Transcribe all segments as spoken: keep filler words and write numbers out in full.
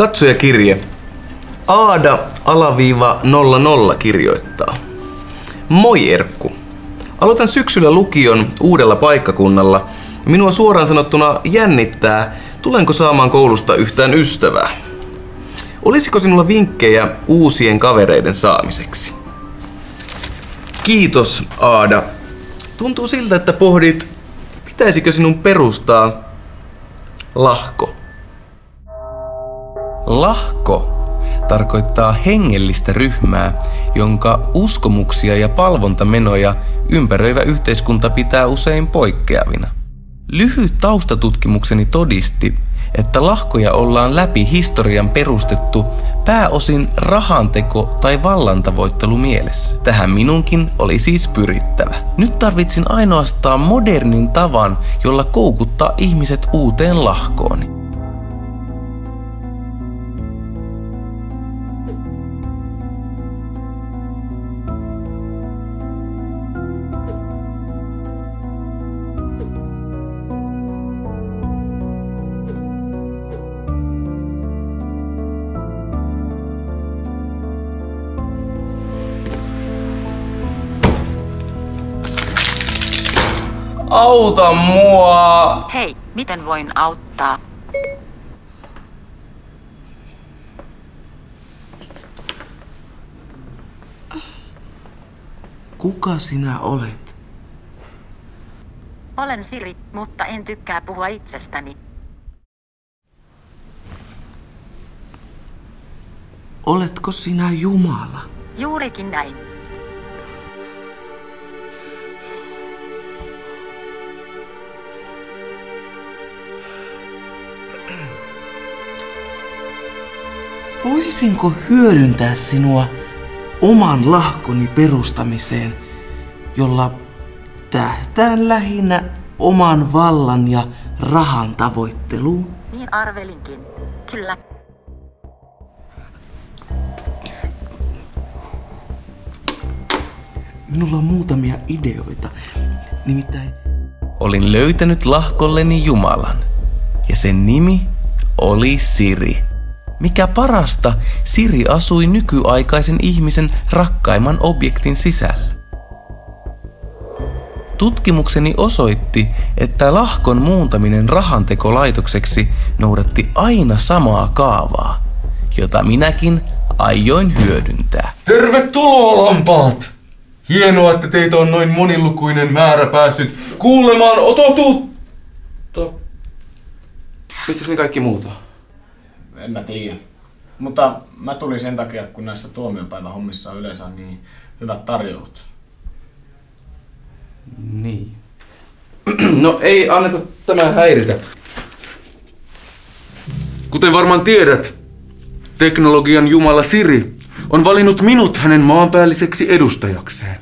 Katsojakirje. Aada alaviiva nolla nolla kirjoittaa. Moi Erkku. Aloitan syksyllä lukion uudella paikkakunnalla. Minua suoraan sanottuna jännittää, tulenko saamaan koulusta yhtään ystävää. Olisiko sinulla vinkkejä uusien kavereiden saamiseksi? Kiitos Aada. Tuntuu siltä, että pohdit, pitäisikö sinun perustaa lahko. Lahko tarkoittaa hengellistä ryhmää, jonka uskomuksia ja palvontamenoja ympäröivä yhteiskunta pitää usein poikkeavina. Lyhyt taustatutkimukseni todisti, että lahkoja ollaan läpi historian perustettu pääosin rahanteko- tai vallantavoittelu mielessä. Tähän minunkin oli siis pyrittävä. Nyt tarvitsin ainoastaan modernin tavan, jolla koukuttaa ihmiset uuteen lahkooni. Auta mua! Hei, miten voin auttaa? Kuka sinä olet? Olen Siri, mutta en tykkää puhua itsestäni. Oletko sinä Jumala? Juurikin näin. Voisinko hyödyntää sinua oman lahkoni perustamiseen, jolla tähtään lähinnä oman vallan ja rahan tavoitteluun? Niin arvelinkin. Kyllä. Minulla on muutamia ideoita. Nimittäin olin löytänyt lahkolleni Jumalan, ja sen nimi oli Siri. Mikä parasta, Siri asui nykyaikaisen ihmisen rakkaimman objektin sisällä. Tutkimukseni osoitti, että lahkon muuntaminen rahantekolaitokseksi noudatti aina samaa kaavaa, jota minäkin aioin hyödyntää. Tervetuloa lampaat! Hienoa, että teitä on noin monilukuinen määrä päässyt kuulemaan ototuutta. Mistä ne kaikki muut on? En mä tiedä. Mutta mä tulin sen takia, kun näissä tuomiopäivän hommissa on yleensä niin hyvät tarjoulut. Niin. No ei anneta tämä häiritä. Kuten varmaan tiedät, teknologian jumala Siri on valinnut minut hänen maanpäälliseksi edustajakseen.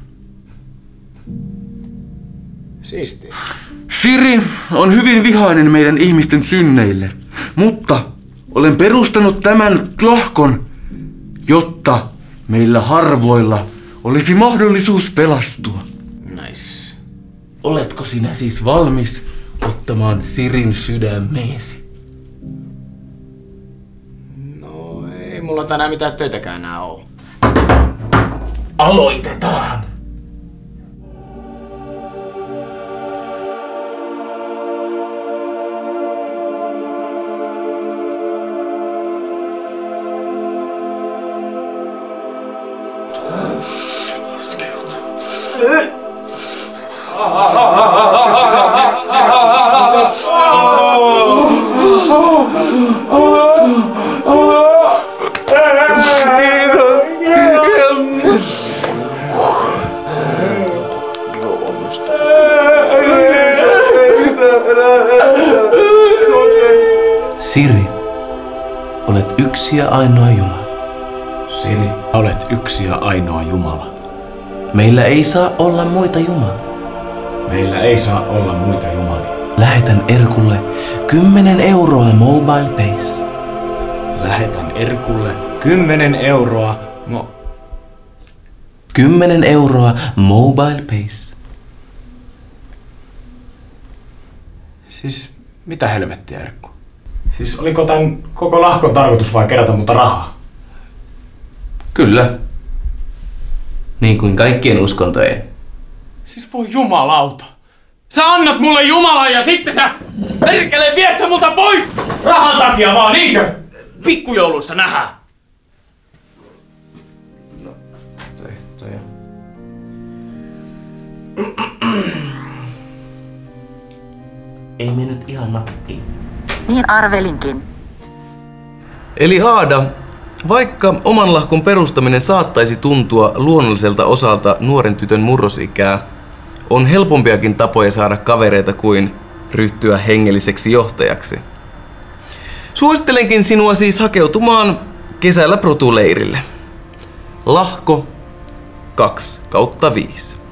Siistiä. Siri on hyvin vihainen meidän ihmisten synneille, mutta olen perustanut tämän lahkon, jotta meillä harvoilla olisi mahdollisuus pelastua. Nice. oletko sinä siis valmis ottamaan Sirin sydämeesi? No ei mulla tänään mitään töitäkään enää oo. Aloitetaan! Siri, olet yksi ja ainoa Jumala. Siri, olet yksi ja ainoa Jumala. Meillä ei saa olla muita jumalia. Meillä ei saa olla muita jumalia. Lähetän Erkulle kymmenen euroa MobilePays. Lähetän Erkulle kymmenen euroa mo... Kymmenen euroa MobilePays. Siis mitä helvettiä, Erkku? Siis oliko tämän koko lahkon tarkoitus vai kerätä muuta rahaa? Kyllä. Niin kuin kaikkien uskontojen. Siis voi jumalauta. Sä annat mulle Jumalan ja sitten sä perkele viet sä multa pois rahan takia vaan, niinkö? Pikkujouluissa nähdään. No, tehtäjä. Ei mennyt ihan nappiin. Niin arvelinkin. Eli Haada, vaikka oman lahkon perustaminen saattaisi tuntua luonnolliselta osalta nuoren tytön murrosikää, on helpompiakin tapoja saada kavereita kuin ryhtyä hengelliseksi johtajaksi. Suosittelenkin sinua siis hakeutumaan kesällä protuleirille. Lahko kaksi kautta viisi.